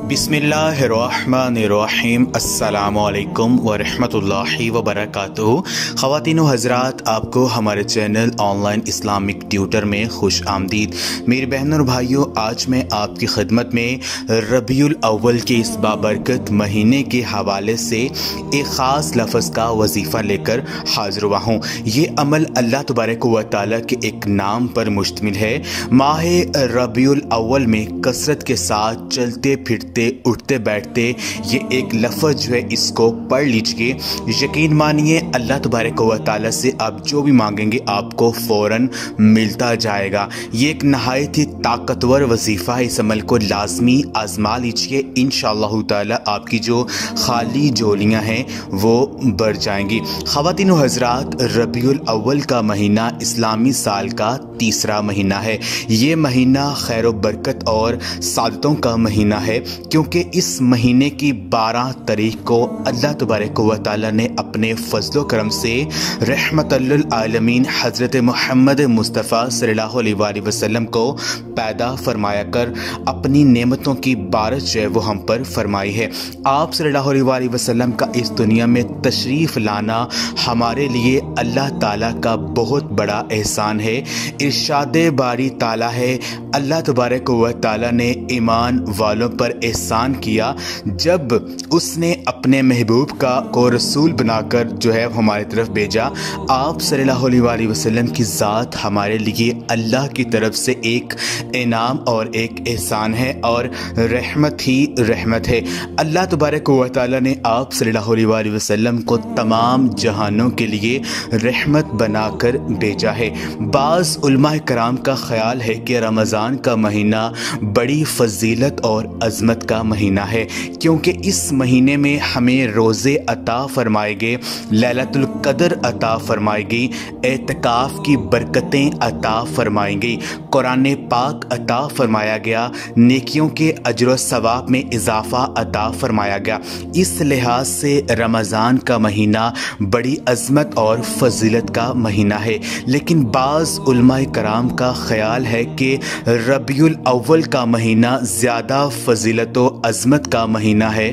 बिस्मिल्लाहिर्रहमानिर्रहीम अस्सलामुअलैकुम वरहमतुल्लाहि वबरकातुहू। ख़वातीन व हज़रात, आपको हमारे चैनल ऑनलाइन इस्लामिक ट्यूटर में खुश आमदीद। मेरी बहनों और भाइयों, आज मैं आपकी खिदमत में रबीउल अव्वल के इस बाबरकत महीने के हवाले से एक ख़ास लफ्ज़ का वजीफ़ा लेकर हाज़िर हुआ हूँ। ये अमल अल्लाह तबारक व तआला के एक नाम पर मुश्तमिल है। माह रबीउल अव्वल में कसरत के साथ चलते फिरते उठते बैठते ये एक लफ्ज़ जो है, इसको पढ़ लीजिए। यकीन मानिए अल्लाह तबारक व तआला से आप जो भी मांगेंगे आपको फ़ौरन मिलता जाएगा। ये एक नहायत ही ताकतवर वजीफ़ा है। इस अमल को लाजमी आजमा लीजिए। इंशाअल्लाह ताला आपकी जो खाली झोलियाँ हैं वो भर जाएंगी। ख़वातीन व हज़रात, रबीउल अव्वल का महीना इस्लामी साल का तीसरा महीना है। ये महीना खैर बरकत और सादतों का महीना है, क्योंकि इस महीने की 12 तारीख को अल्लाह तबारक व तआला ने अपने फजलो करम से रहमतुल आलमीन हज़रत मोहम्मद मुस्तफ़ा सल्लल्लाहु अलैहि वसल्लम को पैदा फरमाया कर अपनी नेमतों की बारिश जो है वो हम पर फरमाई है। आप सल्लल्लाहु अलैहि वसल्लम का इस दुनिया में तशरीफ़ लाना हमारे लिए अल्लाह ताला का बहुत बड़ा एहसान है। इरशाद बारी ताला है, अल्लाह तबारक व तआला ने ईमान वालों पर एहसान किया जब उसने अपने महबूब को रसूल बनाकर जो है हमारी तरफ भेजा। आप सल्लल्लाहु अलैहि वसल्लम की ज़ात हमारे लिए अल्लाह की तरफ से एक इनाम और एक एहसान है और रहमत ही रहमत है। अल्लाह तबारक व तआला ने आप सल्लल्लाहु अलैहि वसल्लम को तमाम जहानों के लिए रहमत बनाकर भेजा है। बाज़ उलमा कराम का ख्याल है कि रमज़ान का महीना बड़ी फजीलत और अज़मत का महीना है, क्योंकि इस महीने में हमें रोज़े अता फरमाए गए, लैलतुल क़द्र अता फरमाई गई, एतकाफ़ की बरकतें अता फरमाई गई, कुरान पाक अता फरमाया गया, नेकियों के अजर व सवाब में इजाफ़ा अता फरमाया गया। इस लिहाज से रमज़ान का महीना बड़ी अज़मत और फजीलत का महीना है। लेकिन बाज़ उलमा कराम का ख्याल है कि रबीउल अव्वल का महीना ज़्यादा फजीलत व अज़मत का महीना है,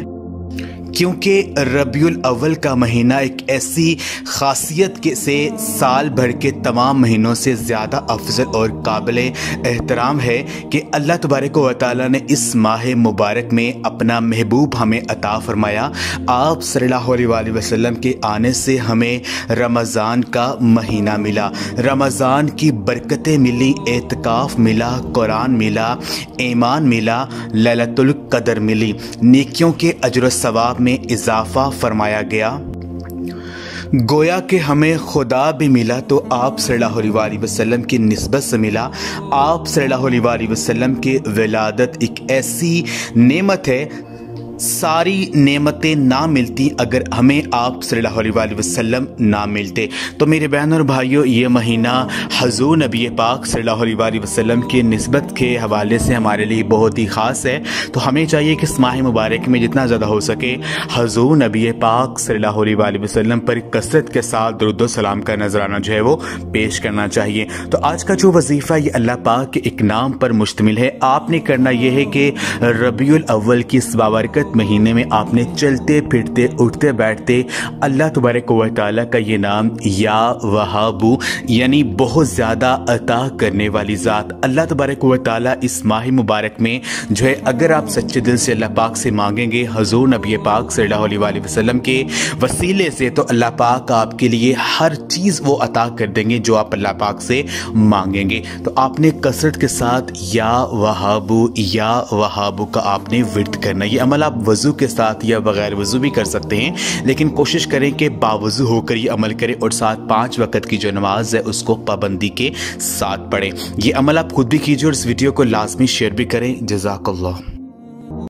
क्योंकि रबीउल अव्वल का महीना एक ऐसी खासियत के से साल भर के तमाम महीनों से ज़्यादा अफजल और काबिल एहतराम है कि अल्लाह तबारक व तआला ने इस माह मुबारक में अपना महबूब हमें अता फरमाया। आप सल्लल्लाहु अलैहि वसल्लम के आने से हमें रमज़ान का महीना मिला, रमज़ान की बरकतें मिली, एतकाफ़ मिला, कुरान मिला, ईमान मिला, लैलतुल क़द्र मिली, नेकियों के अजर सवाब में इजाफा फरमाया गया। गोया कि हमें खुदा भी मिला तो आप सल्लल्लाहु अलैहि वसल्लम की निस्बत से मिला। आप सल्लल्लाहु अलैहि वसल्लम की विलादत एक ऐसी नेमत है, सारी नेमतें ना मिलती अगर हमें आप सल्लल्लाहु अलैहि वसल्लम ना मिलते। तो मेरे बहनों और भाइयों, ये महीना हजूर नबी पाक सल्लल्लाहु अलैहि वसल्लम की निस्बत के हवाले से हमारे लिए बहुत ही ख़ास है। तो हमें चाहिए कि इस माह मुबारक में जितना ज़्यादा हो सके हजूर नबी पाक सल्लल्लाहु अलैहि वसल्लम पर कसरत के साथ दुरूद व सलाम का नजराना जो है वो पेश करना चाहिए। तो आज का जो वजीफ़ा ये अल्लाह पाक के एक नाम पर मुश्तमिल है। आपने करना यह है कि रबीउल अव्वल की इस बाबरकत महीने में आपने चलते फिरते उठते बैठते अल्लाह तबारक व तआला का ये नाम या वहाबू यानी बहुत ज़्यादा अता करने वाली ज़ात अल्लाह तबारक व तआला इस माह मुबारक में जो है, अगर आप सच्चे दिल से अल्लाह पाक से मांगेंगे हजूर नबी पाक सल्लल्लाहु अलैहि वसल्लम के वसीले से, तो अल्लाह पाक आपके लिए हर चीज़ वो अता कर देंगे जो आप अल्लाह पाक से मांगेंगे। तो आपने कसरत के साथ या वहाबू का आपने विर्द करना। ये अमल आप वज़ू के साथ या बगैर वज़ू भी कर सकते हैं, लेकिन कोशिश करें कि बावज़ू होकर ये अमल करें और साथ 5 वक़्त की जो नमाज है उसको पाबंदी के साथ पढ़ें। ये अमल आप खुद भी कीजिए और इस वीडियो को लाजमी शेयर भी करें। जज़ाकल्लाह।